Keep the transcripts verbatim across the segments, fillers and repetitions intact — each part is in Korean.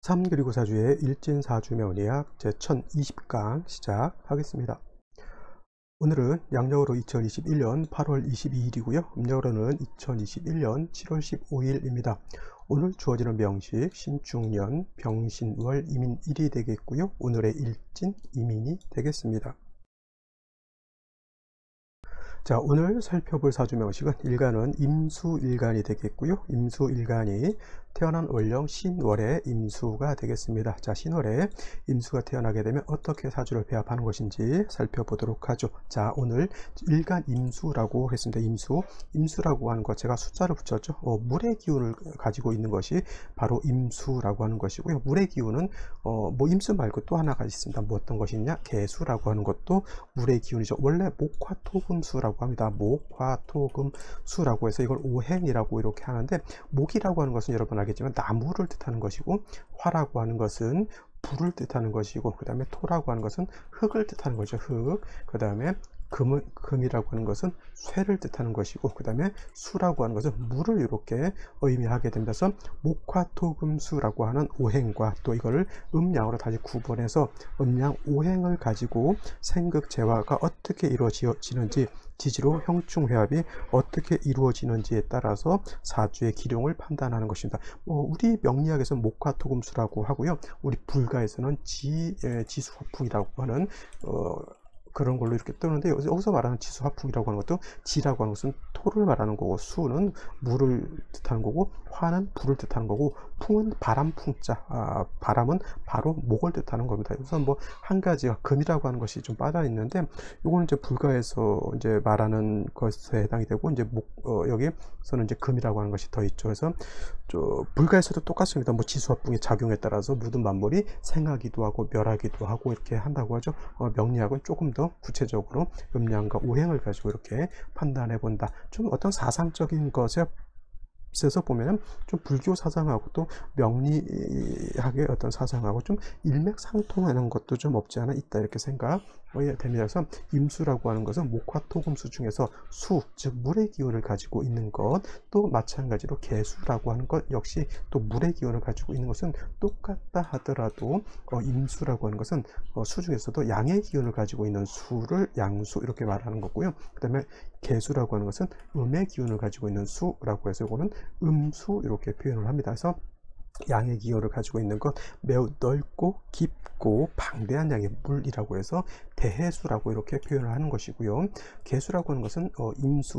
삼 그리고 사주의 일진사주명리학 제천이십 강 시작하겠습니다. 오늘은 양력으로 이천이십일 년 팔월 이십이일이고요. 음력으로는 이천이십일 년 칠월 십오일입니다. 오늘 주어지는 명식 신중년 병신월 이민일이 되겠고요. 오늘의 일진 이민이 되겠습니다. 자, 오늘 살펴볼 사주명식은 일간은 임수일간이 되겠고요. 임수일간이 태어난 월령 신월의 임수가 되겠습니다. 자, 신월에 임수가 태어나게 되면 어떻게 사주를 배합하는 것인지 살펴보도록 하죠. 자, 오늘 일간 임수라고 했습니다. 임수, 임수라고 하는 것 제가 숫자를 붙였죠. 어, 물의 기운을 가지고 있는 것이 바로 임수라고 하는 것이고요. 물의 기운은 어, 뭐 임수 말고 또 하나가 있습니다. 뭐 어떤 것이냐? 개수라고 하는 것도 물의 기운이죠. 원래 목화토금수라고 합니다. 목화토금수라고 해서 이걸 오행이라고 이렇게 하는데, 목이라고 하는 것은 여러분 알겠지만 나무를 뜻하는 것이고, 화라고 하는 것은 불을 뜻하는 것이고, 그 다음에 토라고 하는 것은 흙을 뜻하는 거죠. 흙. 그 다음에 금, 금이라고 하는 것은 쇠를 뜻하는 것이고, 그 다음에 수라고 하는 것은 물을 이렇게 의미하게 됩니다. 그래서 목화토금수라고 하는 오행과 또 이거를 음양으로 다시 구분해서 음양 오행을 가지고 생극재화가 어떻게 이루어지는지, 지지로 형충회합이 어떻게 이루어지는지에 따라서 사주의 기룡을 판단하는 것입니다. 뭐 우리 명리학에서 목화토금수라고 하고요. 우리 불가에서는 지, 에, 지수화풍이라고 하는 어, 그런 걸로 이렇게 뜨는데, 여기서 말하는 지수화풍이라고 하는 것도 지라고 하는 것은 토를 말하는 거고, 수는 물을 뜻하는 거고, 화는 불을 뜻하는 거고, 풍은 바람 풍자, 아, 바람은 바로 목을 뜻하는 겁니다. 그래서 뭐 한 가지가 금이라고 하는 것이 좀 빠져 있는데, 이거는 이제 불가에서 이제 말하는 것에 해당이 되고, 이제 목, 어, 여기서는 이제 금이라고 하는 것이 더 있죠. 그래서 저 불가에서도 똑같습니다. 뭐 지수화풍의 작용에 따라서 모든 만물이 생하기도 하고 멸하기도 하고 이렇게 한다고 하죠. 어, 명리학은 조금 더 구체적으로 음양과 오행을 가지고 이렇게 판단해 본다. 좀 어떤 사상적인 것에 에서 보면은 좀 불교 사상하고 또 명리학의 어떤 사상하고 좀 일맥상통하는 것도 좀 없지 않아 있다, 이렇게 생각 됩니다. 그래서 임수라고 하는 것은 목화토금수 중에서 수, 즉 물의 기운을 가지고 있는 것, 또 마찬가지로 개수라고 하는 것 역시 또 물의 기운을 가지고 있는 것은 똑같다 하더라도 어, 임수라고 하는 것은 어, 수 중에서도 양의 기운을 가지고 있는 수를 양수 이렇게 말하는 거고요. 그 다음에 개수라고 하는 것은 음의 기운을 가지고 있는 수라고 해서 이거는 음수 이렇게 표현을 합니다. 그래서 양의 기운을 가지고 있는 것, 매우 넓고 깊고 방대한 양의 물이라고 해서 대해수라고 이렇게 표현을 하는 것이고요. 개수라고 하는 것은 어,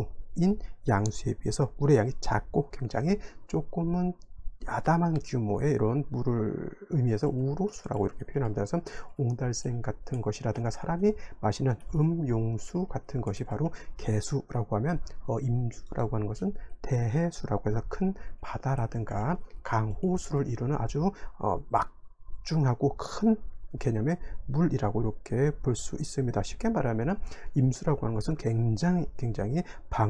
임수인 양수에 비해서 물의 양이 작고 굉장히 조금은 야담한 규모의 이런 물을 의미해서 우로수라고 이렇게 표현합니다. 그래서 옹달샘 같은 것이라든가 사람이 마시는 음용수 같은 것이 바로 개수라고 하면, 어, 임수라고 하는 것은 대해수라고 해서 큰 바다라든가 강호수를 이루는 아주 어, 막중하고 큰 개념의 물이라고 이렇게 볼 수 있습니다. 쉽게 말하면 임수라고 하는 것은 굉장히 굉장히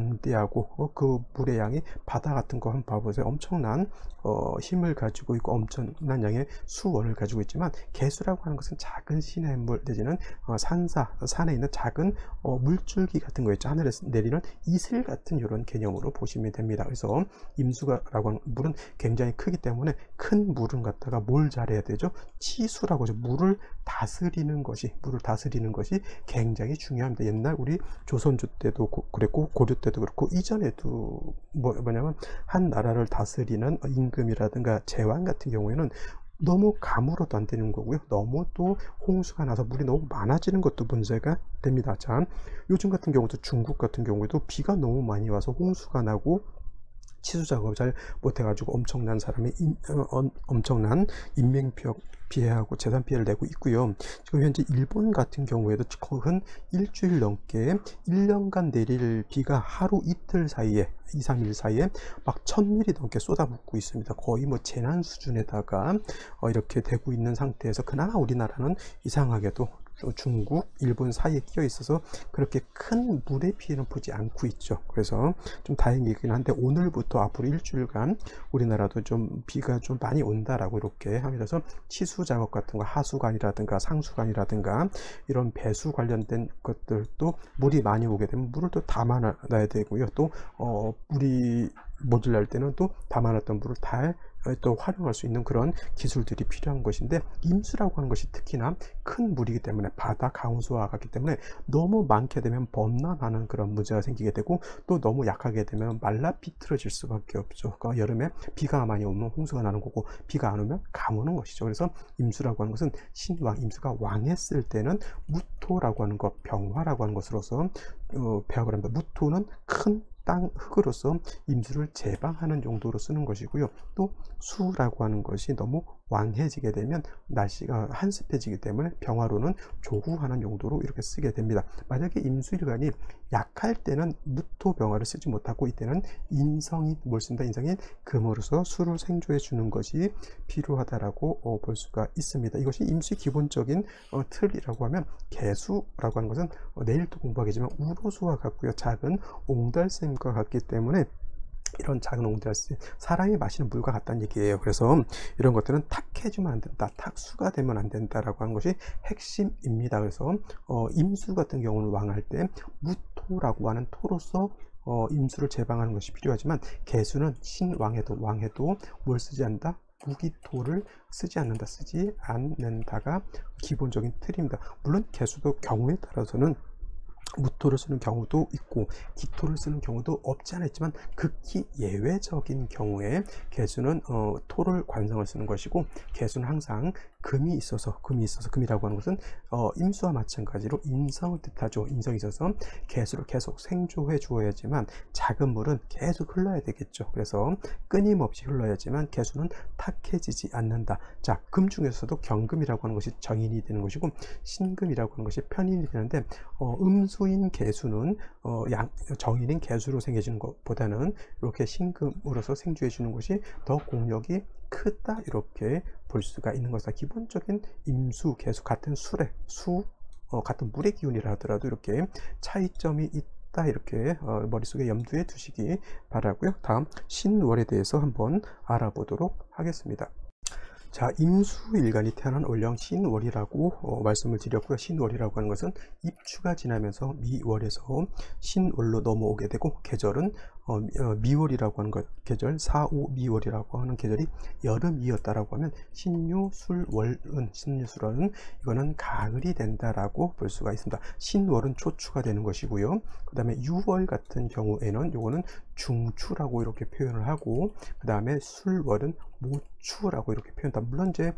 방대하고 어, 그 물의 양이 바다 같은 거 한번 봐보세요. 엄청난 어, 힘을 가지고 있고 엄청난 양의 수원을 가지고 있지만, 개수라고 하는 것은 작은 시냇물 내지는 어, 산사, 산에 있는 작은 어, 물줄기 같은 거 있죠. 하늘에서 내리는 이슬 같은 이런 개념으로 보시면 됩니다. 그래서 임수라고 하는 물은 굉장히 크기 때문에 큰 물은 갖다가 뭘 잘해야 되죠? 치수라고 하죠. 물을 다스리는 것이 물을 다스리는 것이 굉장히 중요합니다. 옛날 우리 조선조 때도 고, 그랬고 고려 때도 그렇고 이전에도 뭐, 뭐냐면 한 나라를 다스리는 임금이라든가 제왕 같은 경우에는 너무 가물어도 안 되는 거고요. 너무 또 홍수가 나서 물이 너무 많아지는 것도 문제가 됩니다. 자, 요즘 같은 경우도 중국 같은 경우에도 비가 너무 많이 와서 홍수가 나고 치수 작업을 잘 못해가지고 엄청난 사람이 인, 어, 어, 엄청난 인명 피해하고 재산 피해를 내고 있고요. 지금 현재 일본 같은 경우에도 한 일주일 넘게 일 년간 내릴 비가 하루 이틀 사이에 이, 삼 일 사이에 막 천 밀리미터 넘게 쏟아붓고 있습니다. 거의 뭐 재난 수준에다가 어, 이렇게 되고 있는 상태에서, 그나마 우리나라는 이상하게도 중국, 일본 사이에 끼어 있어서 그렇게 큰 물의 피해는 보지 않고 있죠. 그래서 좀 다행이긴 한데, 오늘부터 앞으로 일주일간 우리나라도 좀 비가 좀 많이 온다라고 이렇게 합니다. 그래서 치수 작업 같은 거, 하수관이라든가 상수관이라든가 이런 배수 관련된 것들도 물이 많이 오게 되면 물을 또 담아놔야 되고요. 또 어, 물이 모질랄 때는 또 담아놨던 물을 잘 또 활용할 수 있는 그런 기술들이 필요한 것인데, 임수라고 하는 것이 특히나 큰 물이기 때문에, 바다 강수와 같기 때문에 너무 많게 되면 범람하는 그런 문제가 생기게 되고, 또 너무 약하게 되면 말라 비틀어질 수밖에 없죠. 그러니까 여름에 비가 많이 오면 홍수가 나는 거고, 비가 안 오면 가무는 것이죠. 그래서 임수라고 하는 것은 신왕, 임수가 왕했을 때는 무토라고 하는 것, 병화라고 하는 것으로서 어, 배합을 합니다. 무토는 큰 땅 흙으로서 임수를 제방하는 정도로 쓰는 것이고요. 또 수라고 하는 것이 너무 왕해지게 되면 날씨가 한습해지기 때문에 병화로는 조구하는 용도로 이렇게 쓰게 됩니다. 만약에 임수일간이 약할 때는 무토병화를 쓰지 못하고, 이때는 인성이 뭘 쓴다? 인성인 금으로서 수를 생조해 주는 것이 필요하다라고 어, 볼 수가 있습니다. 이것이 임수의 기본적인 어, 틀이라고 하면, 개수라고 하는 것은 어, 내일도 공부하겠지만 우로수와 같고요, 작은 옹달샘과 같기 때문에 이런 작은 옹달샘, 사람이 마시는 물과 같다는 얘기예요. 그래서 이런 것들은 탁해지면 안 된다, 탁수가 되면 안 된다라고 하는 것이 핵심입니다. 그래서 어, 임수 같은 경우는 왕할 때 무토라고 하는 토로서 어, 임수를 제방하는 것이 필요하지만, 개수는 신왕해도 왕해도 뭘 쓰지 않는다? 무기토를 쓰지 않는다, 쓰지 않는다가 기본적인 틀입니다. 물론 개수도 경우에 따라서는 무토를 쓰는 경우도 있고 기토를 쓰는 경우도 없지 않아 있지만, 극히 예외적인 경우에 개수는 어, 토를 관성을 쓰는 것이고, 개수는 항상 금이 있어서, 금이 있어서 금이라고 하는 것은 어, 임수와 마찬가지로 인성을 뜻하죠. 인성이 있어서 개수를 계속 생조해 주어야지만 작은 물은 계속 흘러야 되겠죠. 그래서 끊임없이 흘러야지만 개수는 탁해지지 않는다. 자, 금 중에서도 경금이라고 하는 것이 정인이 되는 것이고, 신금이라고 하는 것이 편인이 되는데, 어, 음수인 개수는 어, 양, 정인인 개수로 생겨지는 것보다는 이렇게 신금으로서 생조해 주는 것이 더 공력이 크다, 이렇게 볼 수가 있는 것이다. 기본적인 임수, 개수 같은 술의 수, 어, 같은 물의 기운이라 하더라도 이렇게 차이점이 있다, 이렇게 어, 머릿속에 염두에 두시기 바라고요. 다음 신월에 대해서 한번 알아보도록 하겠습니다. 자, 임수일간이 태어난 월령 신월이라고 어, 말씀을 드렸고요. 신월이라고 하는 것은 입추가 지나면서 미월에서 신월로 넘어오게 되고, 계절은 어, 어, 미월이라고 하는 것, 계절 사, 오, 미월이라고 하는 계절이 여름이었다라고 하면, 신유, 술, 월은, 신유, 술은 이거는 가을이 된다라고 볼 수가 있습니다. 신월은 초추가 되는 것이고요. 그 다음에 유월 같은 경우에는 요거는 중추라고 이렇게 표현을 하고, 그 다음에 술월은 모추라고 이렇게 표현한다. 물론 이제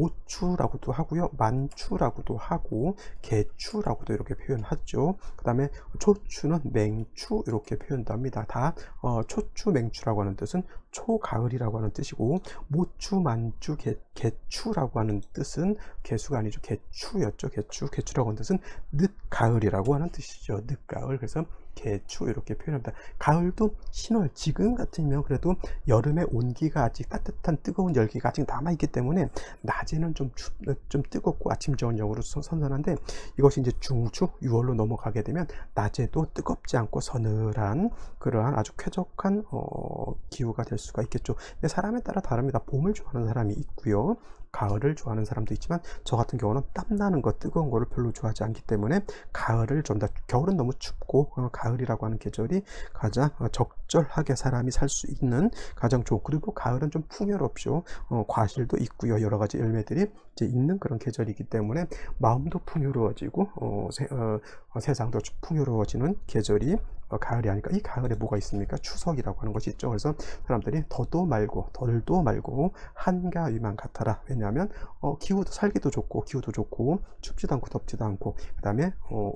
모추라고도 하고요, 만추라고도 하고, 개추라고도 이렇게 표현하죠. 그 다음에 초추는 맹추 이렇게 표현도 합니다. 다 어, 초추 맹추라고 하는 뜻은 초가을이라고 하는 뜻이고, 모추 만추 개, 개추라고 하는 뜻은 개수가 아니죠, 개추였죠. 개추, 개추라고 하는 뜻은 늦가을이라고 하는 뜻이죠. 늦가을. 그래서 개추 이렇게 표현합니다. 가을도 신월, 지금 같으면 그래도 여름의 온기가 아직 따뜻한 뜨거운 열기가 아직 남아있기 때문에 낮에는 좀, 춥, 좀 뜨겁고 아침 저녁으로 선선한데, 이것이 이제 중추, 유월로 넘어가게 되면 낮에도 뜨겁지 않고 서늘한 그러한 아주 쾌적한 어, 기후가 될 수가 있겠죠. 근데 사람에 따라 다릅니다. 봄을 좋아하는 사람이 있고요, 가을을 좋아하는 사람도 있지만, 저 같은 경우는 땀나는 것, 뜨거운 거를 별로 좋아하지 않기 때문에 가을을 좀 더, 겨울은 너무 춥고 어, 가을이라고 하는 계절이 가장 어, 적절하게 사람이 살 수 있는 가장 좋은, 그리고 가을은 좀 풍요롭죠. 어, 과실도 있고요, 여러 가지 열매들이 이제 있는 그런 계절이기 때문에 마음도 풍요로워지고 어, 세, 어, 어, 세상도 풍요로워지는 계절이 어, 가을이 아닐까. 이 가을에 뭐가 있습니까? 추석이라고 하는 것이 있죠. 그래서 사람들이 더도 말고 덜도 말고 한가위만 같아라. 왜냐하면 어, 기후도, 살기도 좋고 기후도 좋고 춥지도 않고 덥지도 않고, 그 다음에 어,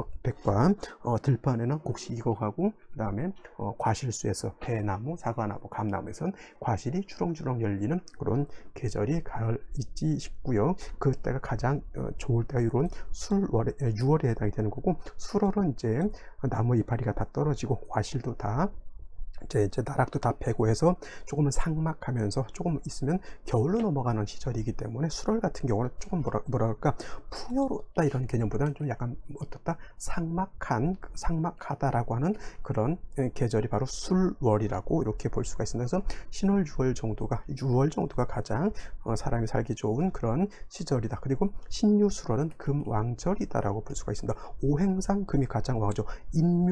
오곡백과 어, 들판에는 곡식이 익어가고, 그 다음에 어, 과실수에서 배나무, 사과나무, 감나무에선 과실이 주렁주렁 열리는 그런 계절이 가을이지 싶고요. 그때가 가장 어, 좋을 때가 이런 술월에, 유월에 해당이 되는 거고, 술월은 이제 나무 이파리가 다 떨어지고 과실도 다 이제, 이제 나락도 다 패고 해서 조금은 삭막하면서 조금 있으면 겨울로 넘어가는 시절이기 때문에, 수월 같은 경우는 조금 뭐라, 뭐랄까 풍요롭다 이런 개념보다는 좀 약간 어떻다, 삭막한, 삭막하다라고 하는 그런 계절이 바로 술월이라고 이렇게 볼 수가 있습니다. 그래서 신월, 유월 정도가, 유월 정도가 가장 어, 사람이 살기 좋은 그런 시절이다. 그리고 신유술월은 금왕절이다라고 볼 수가 있습니다. 오행상 금이 가장 왕이죠.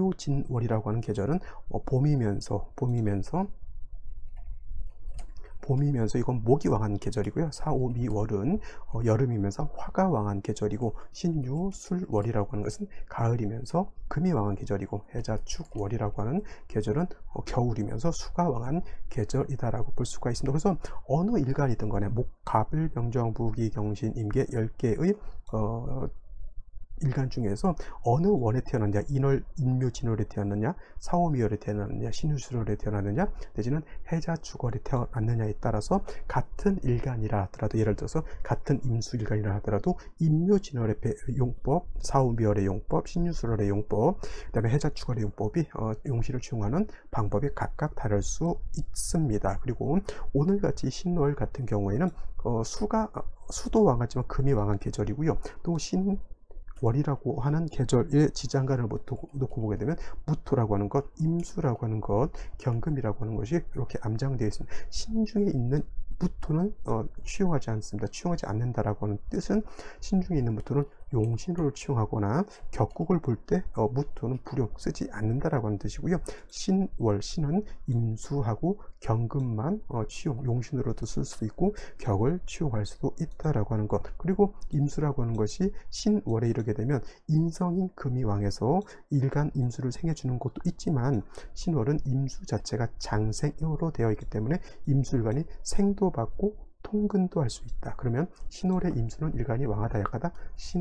인묘진월이라고 하는 계절은 어, 봄이면서 봄이면서 봄이면서 이건 목이 왕한 계절이고요. 사, 오, 미, 월은 어, 여름이면서 화가 왕한 계절이고, 신유, 술, 월이라고 하는 것은 가을이면서 금이 왕한 계절이고, 해자, 축, 월이라고 하는 계절은 어, 겨울이면서 수가 왕한 계절이다라고 볼 수가 있습니다. 그래서 어느 일간이든 간에 목, 갑을, 병정, 부기, 경신, 임계 열 개의 어, 일간 중에서 어느 월에 태어났냐, 인월, 인묘, 진월에 태어났느냐, 사오미월에 태어났느냐, 신유술월에 태어났느냐, 내지는 해자, 축월에 태어났느냐에 따라서 같은 일간이라 하더라도, 예를 들어서 같은 임수일간이라 하더라도 인묘, 진월의 용법, 사오미월의 용법, 신유술월의 용법, 그 다음에 해자, 축월의 용법이 어, 용시를 취용하는 방법이 각각 다를 수 있습니다. 그리고 오늘같이 신월 같은 경우에는 어, 수가 수도 왕하지만 금이 왕한 계절이고요. 또신 월이라고 하는 계절의 지장간을 놓고 보게 되면 무토라고 하는 것, 임수라고 하는 것, 경금이라고 하는 것이 이렇게 암장되어 있습니다. 신중에 있는 무토는 어, 취용하지 않습니다. 취용하지 않는다라고 하는 뜻은 신중에 있는 무토는 용신으로 취용하거나 격국을 볼 때 어, 무토는 불용 쓰지 않는다라고 하는 뜻이고요. 신월, 신은 임수하고 경금만 어, 취용, 용신으로도 쓸 수도 있고 격을 취용할 수도 있다라고 하는 것. 그리고 임수라고 하는 것이 신월에 이르게 되면 인성인 금이 왕해서 일간 임수를 생해주는 것도 있지만, 신월은 임수 자체가 장생으로 되어 있기 때문에 임수일간이 생도 받고 통근도 할 수 있다. 그러면 신월의 임수는 일간이 왕하다 약하다,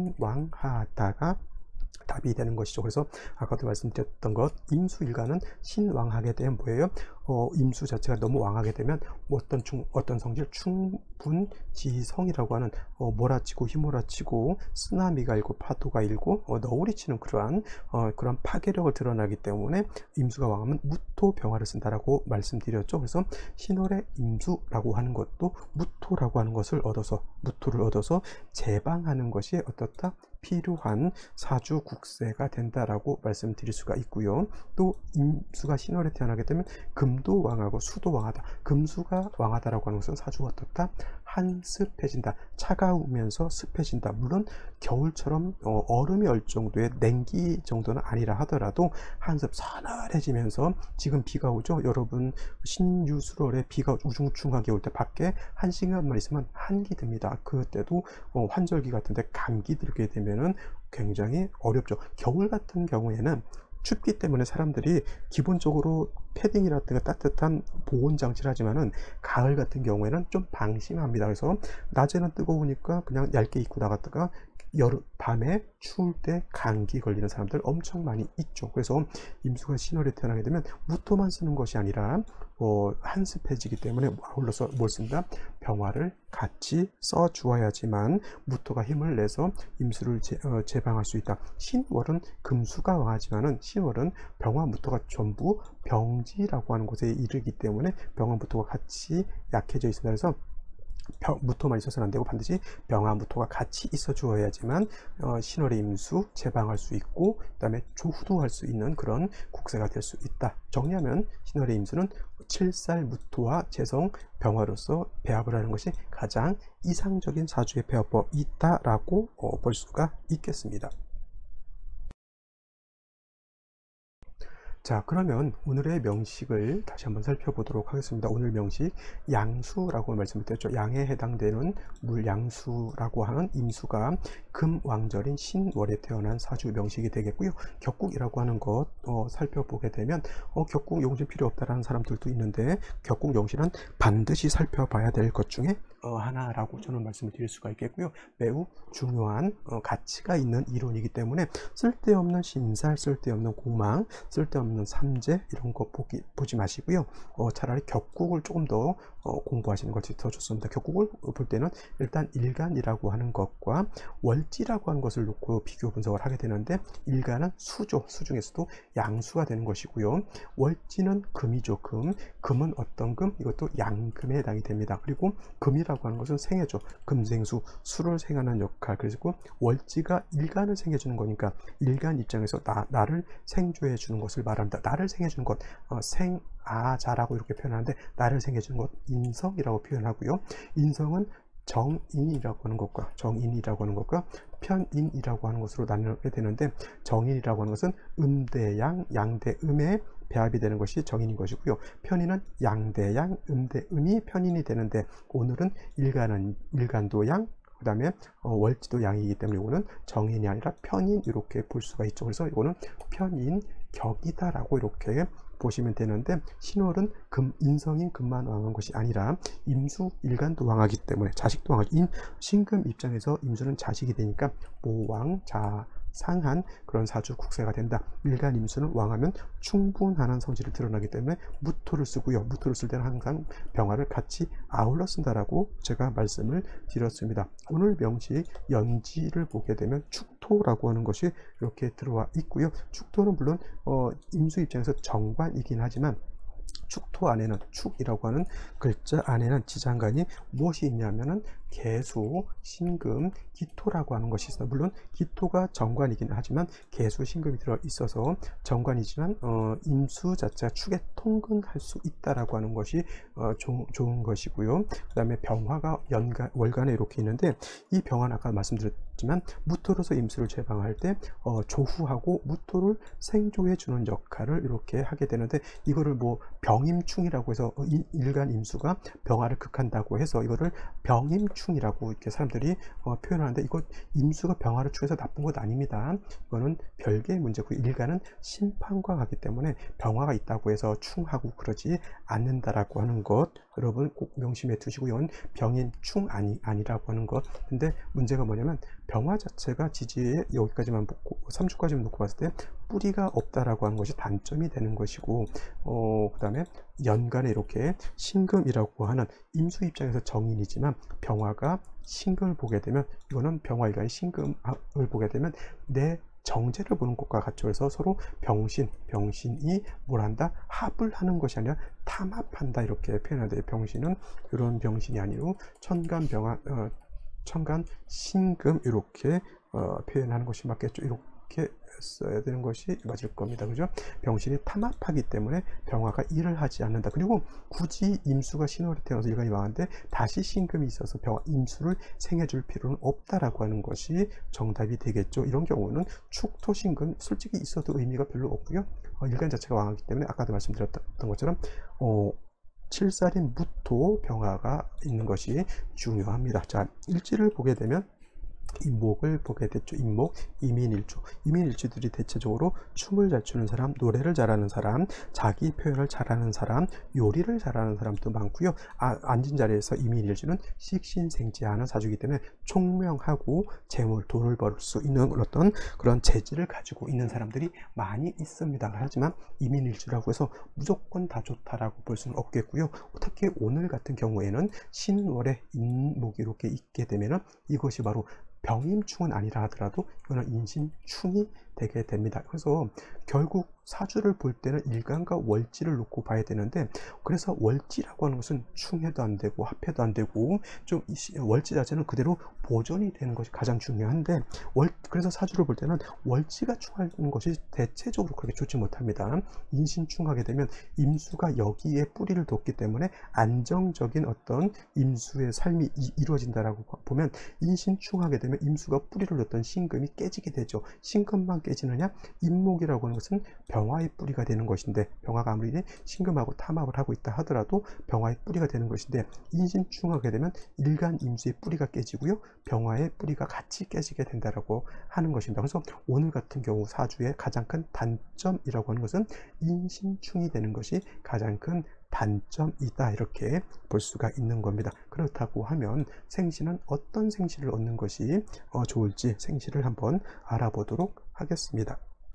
신왕하다가 답이 되는 것이죠. 그래서 아까도 말씀드렸던 것, 임수일간은 신왕하게 되면 뭐예요? 어, 임수 자체가 너무 왕하게 되면 어떤 중, 어떤 성질, 충분지성이라고 하는 어, 몰아치고 휘몰아치고 쓰나미가 일고 파도가 일고 어, 너울이 치는 그러한 어, 그런 파괴력을 드러나기 때문에 임수가 왕하면 무토병화를 쓴다라고 말씀드렸죠. 그래서 신월의 임수라고 하는 것도 무토라고 하는 것을 얻어서 무토를 얻어서 제방하는 것이 어떻다? 필요한 사주 국세가 된다라고 말씀드릴 수가 있고요. 또 임수가 신월에 태어나게 되면 금도 왕하고 수도 왕하다. 금수가 왕하다라고 하는 것은 사주가 어떻다? 한습해진다. 차가우면서 습해진다. 물론 겨울처럼 어, 얼음이 얼 정도의 냉기 정도는 아니라 하더라도 한습 서늘해지면서, 지금 비가 오죠. 여러분 신유술월에 비가 우중충하게 올 때 밖에 한 시간만 있으면 한기 듭니다. 그때도 어, 환절기 같은데 감기 들게 되면은 굉장히 어렵죠. 겨울 같은 경우에는 춥기 때문에 사람들이 기본적으로 패딩이라든가 따뜻한 보온 장치를 하지만은, 가을 같은 경우에는 좀 방심합니다. 그래서 낮에는 뜨거우니까 그냥 얇게 입고 나갔다가 여름 밤에 추울 때 감기 걸리는 사람들 엄청 많이 있죠. 그래서 임수가 신월에 태어나게 되면 무토만 쓰는 것이 아니라 어, 한습해지기 때문에 아울러서 뭘 쓴다? 병화를 같이 써 주어야지만 무토가 힘을 내서 임수를 제, 어, 제방할 수 있다. 신월은 금수가 왕하지만은 신월은 병화 무토가 전부 병지라고 하는 곳에 이르기 때문에 병화 무토가 같이 약해져 있습니다. 그래서 병, 무토만 있어서는 안 되고 반드시 병화 무토가 같이 있어 주어야지만 어, 신월의 임수 제방할 수 있고, 그 다음에 조후도 할 수 있는 그런 국세가 될 수 있다. 정리하면 신월의 임수는 칠살 무토와 재성 병화로서 배합을 하는 것이 가장 이상적인 사주의 배합법이 있다라고 어, 볼 수가 있겠습니다. 자, 그러면 오늘의 명식을 다시 한번 살펴보도록 하겠습니다. 오늘 명식, 양수라고 말씀을 드렸죠. 양에 해당되는 물양수라고 하는 임수가 금왕절인 신월에 태어난 사주 명식이 되겠고요. 격국이라고 하는 것 어, 살펴보게 되면 어, 격국 용신 필요 없다라는 사람들도 있는데, 격국 용신은 반드시 살펴봐야 될 것 중에 어, 하나라고 저는 말씀을 드릴 수가 있겠고요. 매우 중요한 어, 가치가 있는 이론이기 때문에 쓸데없는 신살, 쓸데없는 공망, 쓸데없는 삼재 이런 거 보기, 보지 마시고요. 어, 차라리 격국을 조금 더 어, 공부하시는 것이 더 좋습니다. 격국을 볼 때는 일단 일간이라고 하는 것과 월지라고 하는 것을 놓고 비교 분석을 하게 되는데, 일간은 수죠. 수 중에서도 양수가 되는 것이고요. 월지는 금이죠. 금. 금은 어떤 금? 이것도 양금에 해당이 됩니다. 그리고 금이라고 하는 것은 생해죠. 금생수, 수를 생하는 역할. 그리고 월지가 일간을 생해주는 거니까 일간 입장에서 나, 나를 생조해 주는 것을 말합니다. 나를 생해 주는 것, 어, 생, 아, 자라고 이렇게 표현하는데, 나를 생해 주는 것 인성이라고 표현하고요. 인성은 정인이라고 하는 것과 정인이라고 하는 것과 편인이라고 하는 것으로 나누게 되는데, 정인이라고 하는 것은 음대양, 양대음의 배합이 되는 것이 정인인 것이고요. 편인은 양대양, 음대음이 편인이 되는데 오늘은 일간은 일간도 양, 그 다음에 어, 월지도 양이기 때문에 이거는 정인이 아니라 편인 이렇게 볼 수가 있죠. 그래서 이거는 편인격이다 라고 이렇게 보시면 되는데, 신월은 금, 인성인 금만 왕한 것이 아니라 임수 일간도 왕하기 때문에 자식도 왕하죠. 인, 신금 입장에서 임수는 자식이 되니까 모왕, 자, 상한 그런 사주 국세가 된다. 일간 임수는 왕하면 충분한 성질을 드러나기 때문에 무토를 쓰고요. 무토를 쓸 때는 항상 병화를 같이 아울러 쓴다라고 제가 말씀을 드렸습니다. 오늘 명식 연지를 보게 되면 축토라고 하는 것이 이렇게 들어와 있고요. 축토는 물론 어, 임수 입장에서 정관이긴 하지만 축토 안에는, 축이라고 하는 글자 안에는 지장간이 무엇이 있냐면은 개수, 신금, 기토라고 하는 것이 있어요. 물론 기토가 정관이긴 하지만 개수, 신금이 들어 있어서 정관이지만 어, 임수 자체가 축에 통근할 수 있다라고 하는 것이 어, 조, 좋은 것이고요. 그 다음에 병화가 연간, 월간에 이렇게 있는데, 이 병화는 아까 말씀드렸지만 무토로서 임수를 제방할 때 어, 조후하고 무토를 생조해 주는 역할을 이렇게 하게 되는데, 이거를 뭐 병임충이라고 해서 일간 임수가 병화를 극한다고 해서 이거를 병임충이라고 이렇게 사람들이 어, 표현하는데, 이거 임수가 병화를 축해서 나쁜 것 아닙니다. 이거는 별개의 문제고, 일간은 심판과 가기 때문에 병화가 있다고 해서 충하고 그러지 않는다라고 하는 것 여러분 꼭 명심해 두시고요. 병임충 아니, 아니라고 하는 것. 근데 문제가 뭐냐면 병화 자체가 지지에 여기까지만 놓고 삼 주까지만 놓고 봤을 때 뿌리가 없다라고 하는 것이 단점이 되는 것이고, 어, 그 다음에 연간에 이렇게 신금이라고 하는 임수 입장에서 정인이지만 병화가 신금을 보게 되면, 이거는 병화일간이 신금을 보게 되면 내 정제를 보는 것과 같죠. 그래서 서로 병신, 병신이 뭘 한다? 합을 하는 것이 아니라 탐합한다 이렇게 표현하는데, 병신은 이런 병신이 아니고 천간 병화, 어, 천간 신금 이렇게 어, 표현하는 것이 맞겠죠. 이렇게 써야 되는 것이 맞을 겁니다. 그죠? 병신이 탐합하기 때문에 병화가 일을 하지 않는다. 그리고 굳이 임수가 신월에 태어나서 일간이 왕한데 다시 신금이 있어서 병화, 임수를 생해줄 필요는 없다라고 하는 것이 정답이 되겠죠. 이런 경우는 축토 신금 솔직히 있어도 의미가 별로 없고요. 어, 일간 자체가 왕하기 때문에 아까도 말씀드렸던 것처럼 어, 칠살인 무토 병화가 있는 것이 중요합니다. 자, 일지를 보게 되면 임목을 보게 됐죠. 임목, 이민일주. 이민일주들이 대체적으로 춤을 잘 추는 사람, 노래를 잘하는 사람, 자기 표현을 잘하는 사람, 요리를 잘하는 사람도 많고요. 아, 앉은 자리에서 이민일주는 식신생지하는 사주이기 때문에 총명하고 재물, 돈을 벌 수 있는 어떤 그런 재질을 가지고 있는 사람들이 많이 있습니다. 하지만 이민일주라고 해서 무조건 다 좋다라고 볼 수는 없겠고요. 특히 오늘 같은 경우에는 신월에 인목이 이렇게 있게 되면은 이것이 바로 병임충은 아니라 하더라도 이거는 인신충이 되게 됩니다. 그래서 결국 사주를 볼 때는 일간과 월지를 놓고 봐야 되는데, 그래서 월지라고 하는 것은 충해도 안 되고 합해도 안 되고 좀 월지 자체는 그대로 보존이 되는 것이 가장 중요한데, 월, 그래서 사주를 볼 때는 월지가 충하는 것이 대체적으로 그렇게 좋지 못합니다. 인신충하게 되면 임수가 여기에 뿌리를 뒀기 때문에 안정적인 어떤 임수의 삶이 이, 이루어진다라고 보면, 인신충하게 되면 임수가 뿌리를 뒀던 신금이 깨지게 되죠. 신금만 깨지느냐? 임목이라고 하는 것은 병화의 뿌리가 되는 것인데, 병화가 아무리 신금하고 탐합을 하고 있다 하더라도 병화의 뿌리가 되는 것인데, 인신충하게 되면 일간 임수의 뿌리가 깨지고요, 병화의 뿌리가 같이 깨지게 된다라고 하는 것입니다. 그래서 오늘 같은 경우 사주의 가장 큰 단점이라고 하는 것은 인신충이 되는 것이 가장 큰 단점이다 이렇게 볼 수가 있는 겁니다. 그렇다고 하면 생시는 어떤 생시를 얻는 것이 어, 좋을지 생시를 한번 알아보도록 하겠습니다.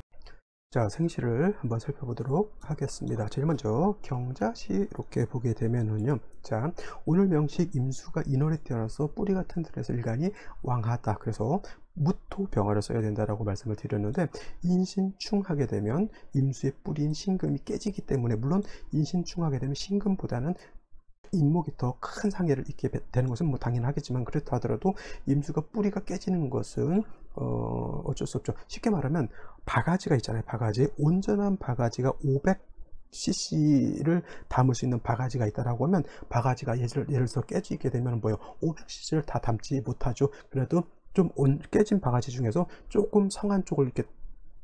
자, 생시를 한번 살펴보도록 하겠습니다. 제일 먼저 경자시 이렇게 보게 되면은요, 자, 오늘 명식 임수가 인월에 태어나서 뿌리 같은 들에서 일간이 왕하다. 그래서 무토 병화를 써야 된다라고 말씀을 드렸는데, 인신충하게 되면 임수의 뿌리인 신금이 깨지기 때문에, 물론 인신충하게 되면 신금보다는 임목이 더 큰 상해를 입게 되는 것은 뭐 당연하겠지만, 그렇다 하더라도 임수가 뿌리가 깨지는 것은 어, 어쩔 수 없죠. 쉽게 말하면 바가지가 있잖아요. 바가지, 온전한 바가지가 오백 씨씨를 담을 수 있는 바가지가 있다라고 하면, 바가지가 예를, 예를 들어서 깨지게 되면 뭐예요? 오백 씨씨를 다 담지 못하죠. 그래도 좀 온, 깨진 바가지 중에서 조금 성한 쪽을 이렇게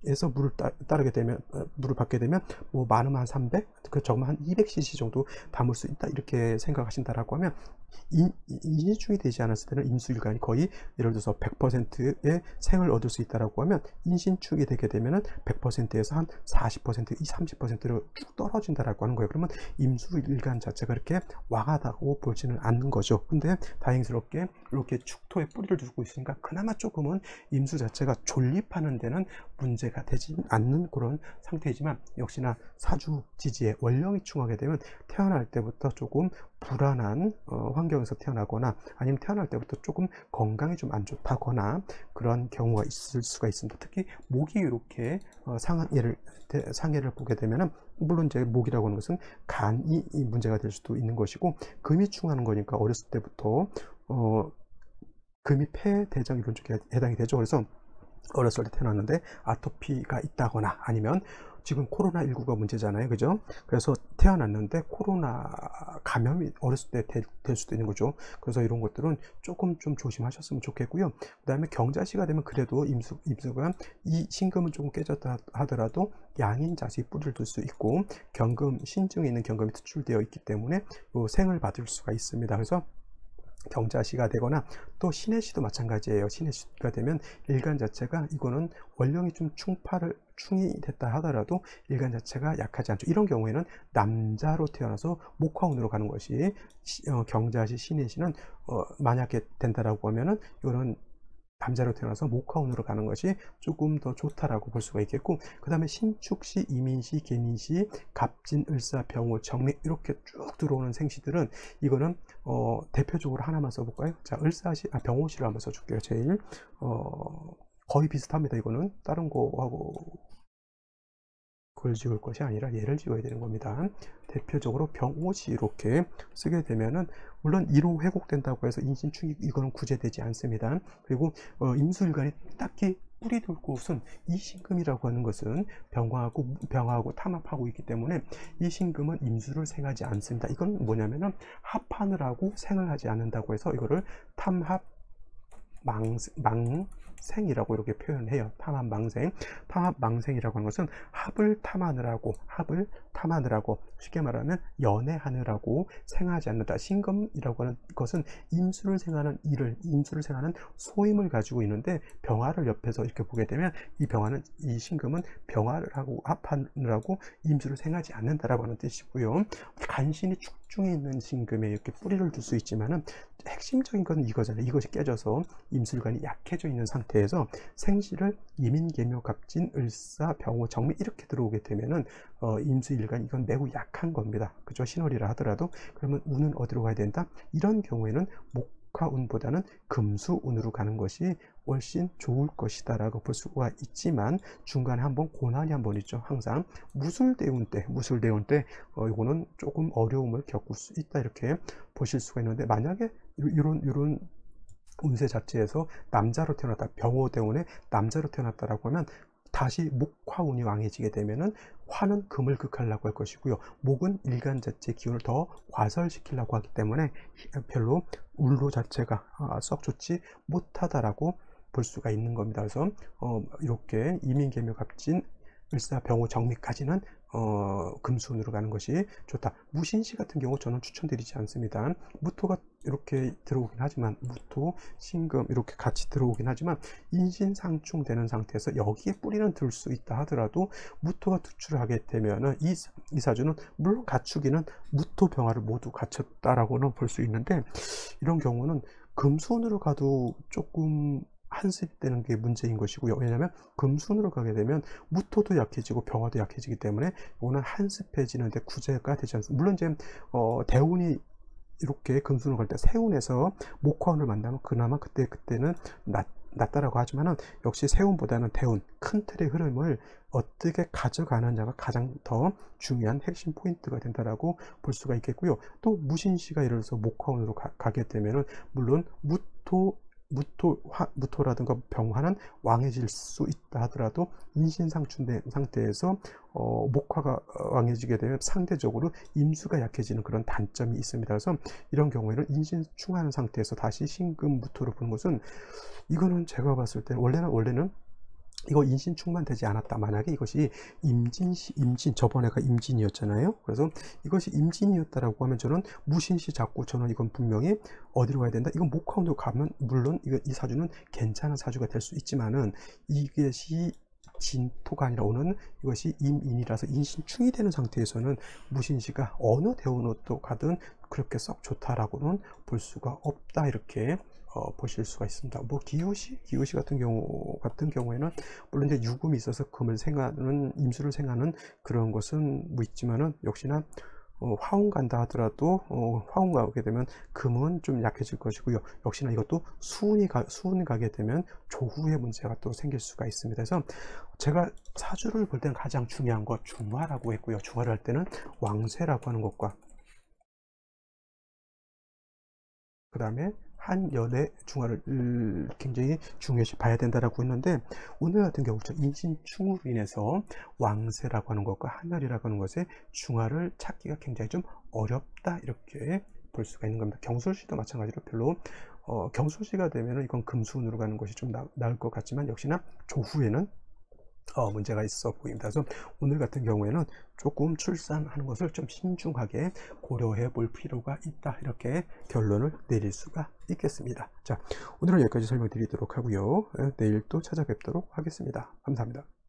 에서 물을 따, 따르게 되면 어, 물을 받게 되면 뭐 많으면 한 삼백, 그 적으면 한 이백 씨씨 정도 담을 수 있다 이렇게 생각하신다라고 하면 인, 인신충이 되지 않았을 때는 임수일간이 거의 예를 들어서 백 퍼센트의 생을 얻을 수 있다라고 하면 인신충이 되게 되면은 백 퍼센트에서 한 사십 퍼센트, 이 삼십 퍼센트로 쭉 떨어진다라고 하는 거예요. 그러면 임수일간 자체가 그렇게 왕하다고 보지는 않는 거죠. 근데 다행스럽게 이렇게 축토에 뿌리를 두고 있으니까 그나마 조금은 임수 자체가 존립하는 데는 문제가 되지 않는 그런 상태이지만 역시나 사주 지지에 월령이 충하게 되면 태어날 때부터 조금 불안한 어, 환경에서 태어나거나 아니면 태어날 때부터 조금 건강이 좀 안 좋다거나 그런 경우가 있을 수가 있습니다. 특히 목이 이렇게 어, 상해를 상해를 보게 되면은 물론 이제 목이라고 하는 것은 간이 문제가 될 수도 있는 것이고 금이 충하는 거니까 어렸을 때부터 어, 금이 폐, 대장 이런 쪽에 해당이 되죠. 그래서 어렸을 때 태어났는데 아토피가 있다거나 아니면 지금 코로나 십구가 문제잖아요. 그죠? 그래서 태어났는데 코로나 감염이 어렸을 때 될 수도 있는 거죠. 그래서 이런 것들은 조금 좀 조심하셨으면 좋겠고요. 그 다음에 경자시가 되면 그래도 임수, 임수가 이 신금은 조금 깨졌다 하더라도 양인 자식 뿌리를 둘 수 있고 경금, 신증에 있는 경금이 투출되어 있기 때문에 요 생을 받을 수가 있습니다. 그래서 경자시가 되거나 또 신해시도 마찬가지예요. 신해시가 되면 일간 자체가 이거는 월령이 좀 충파를 충이 됐다 하더라도 일간 자체가 약하지 않죠. 이런 경우에는 남자로 태어나서 목화운으로 가는 것이 어, 경자시, 신해시는 어, 만약에 된다라고 하면은 이거는 남자로 태어나서 목화운으로 가는 것이 조금 더 좋다라고 볼 수가 있겠고 그 다음에 신축시, 이민시, 계민시, 갑진, 을사, 병호, 정미 이렇게 쭉 들어오는 생시들은 이거는 어, 대표적으로 하나만 써볼까요? 자, 을사시, 아, 병호시를 한번 써줄게요. 제일 어, 거의 비슷합니다. 이거는 다른 거하고 그걸 지울 것이 아니라 얘를 지워야 되는 겁니다. 대표적으로 병호시 이렇게 쓰게 되면은 물론 이로 회복된다고 해서 인신충이 이거는 구제되지 않습니다. 그리고 어, 임수일간이 딱히 뿌리 둘 곳은 이 신금이라고 하는 것은 병화하고 병화하고 탐합하고 있기 때문에 이 신금은 임수를 생하지 않습니다. 이건 뭐냐면은 합하느라고 생을 하지 않는다고 해서 이거를 탐합 망, 망생이라고 이렇게 표현해요. 탐합망생. 탐합망생이라고 하는 것은 합을 탐하느라고, 합을 탐하느라고, 쉽게 말하면 연애하느라고 생하지 않는다. 신금이라고 하는 것은 임수를 생하는 일을, 임수를 생하는 소임을 가지고 있는데 병화를 옆에서 이렇게 보게 되면 이 병화는, 이 신금은 병화를 하고 합하느라고 임수를 생하지 않는다라고 하는 뜻이고요. 간신히 축중에 있는 신금에 이렇게 뿌리를 둘 수 있지만은 핵심적인 것은 이거잖아요. 이것이 깨져서 임술관이 약해져 있는 상태에서 생시를 이민, 계묘, 갑진, 을사, 병호, 정미 이렇게 들어오게 되면은 어, 임수일간 이건 매우 약한 겁니다. 그죠? 신월이라 하더라도 그러면 운은 어디로 가야 된다? 이런 경우에는 목화운보다는 금수운으로 가는 것이 훨씬 좋을 것이다 라고 볼 수가 있지만 중간에 한번 고난이 한번 있죠. 항상 무술대운 때 무술대운 때 어, 이거는 조금 어려움을 겪을 수 있다 이렇게 보실 수가 있는데 만약에 이런 이런 운세 자체에서 남자로 태어났다 병호대운에 남자로 태어났다라고 하면 다시 목화운이 왕해지게 되면은 화는 금을 극하려고 할 것이고요. 목은 일간 자체 기운을 더 과설시키려고 하기 때문에 별로 울로 자체가 썩 좋지 못하다라고 볼 수가 있는 겁니다. 그래서 어, 이렇게 이민계묘 갑진 을사 병호 정미까지는 어, 금수운으로 가는 것이 좋다. 무신시 같은 경우 저는 추천드리지 않습니다. 무토가 이렇게 들어오긴 하지만 무토, 신금 이렇게 같이 들어오긴 하지만 인신상충 되는 상태에서 여기에 뿌리는 들 수 있다 하더라도 무토가 투출을 하게 되면은 이, 이 사주는 물론 갖추기는 무토 병화를 모두 갖췄다라고는 볼 수 있는데 이런 경우는 금수운으로 가도 조금 한습이 되는 게 문제인 것이고요. 왜냐하면 금순으로 가게 되면 무토도 약해지고 병화도 약해지기 때문에 이거는 한습해지는데 구제가 되지 않습니다. 물론 이제 어, 대운이 이렇게 금순으로 갈 때 세운에서 목화운을 만나면 그나마 그때 그때는 낫, 낫다라고 하지만은 역시 세운보다는 대운 큰 틀의 흐름을 어떻게 가져가느냐가 가장 더 중요한 핵심 포인트가 된다라고 볼 수가 있겠고요. 또 무신시가 예를 들어서 목화운으로 가, 가게 되면은 물론 무토 무토, 화, 무토라든가 병화는 왕해질 수 있다 하더라도 인신상충된 상태에서 어, 목화가 왕해지게 되면 상대적으로 임수가 약해지는 그런 단점이 있습니다. 그래서 이런 경우에는 인신충하는 상태에서 다시 신금 무토를 보는 것은 이거는 제가 봤을 때 원래는 원래는 이거 인신충만 되지 않았다. 만약에 이것이 임진시, 임진, 저번에가 임진이었잖아요. 그래서 이것이 임진이었다라고 하면 저는 무신시 잡고 저는 이건 분명히 어디로 가야 된다. 이건 목화운으로 가면 물론 이거 이 사주는 괜찮은 사주가 될 수 있지만은 이것이 진토가 아니라 오는 이것이 임인이라서 인신충이 되는 상태에서는 무신시가 어느 대운으로 가든 그렇게 썩 좋다라고는 볼 수가 없다. 이렇게 어, 보실 수가 있습니다. 뭐 기우시, 기우시 같은 경우 같은 경우에는 물론 이제 유금이 있어서 금을 생하는 임수를 생하는 그런 것은 뭐 있지만은 역시나 어, 화운 간다 하더라도 어, 화운 가게 되면 금은 좀 약해질 것이고요. 역시나 이것도 수운이 가, 수운이 가게 되면 조후의 문제가 또 생길 수가 있습니다. 그래서 제가 사주를 볼 때는 가장 중요한 것 중화라고 했고요. 중화를 할 때는 왕쇠라고 하는 것과 그 다음에 한연의 중화를 굉장히 중요시 봐야 된다라고 했는데 오늘 같은 경우 인신충으로 인해서 왕세라고 하는 것과 한열이라고 하는 것의 중화를 찾기가 굉장히 좀 어렵다 이렇게 볼 수가 있는 겁니다. 경술시도 마찬가지로 별로 어, 경술시가 되면 이건 금수운으로 가는 것이 좀 나, 나을 것 같지만 역시나 조후에는 어, 문제가 있어 보입니다. 그래서 오늘 같은 경우에는 조금 출산하는 것을 좀 신중하게 고려해 볼 필요가 있다. 이렇게 결론을 내릴 수가 있겠습니다. 자, 오늘은 여기까지 설명드리도록 하고요. 내일 또 찾아뵙도록 하겠습니다. 감사합니다.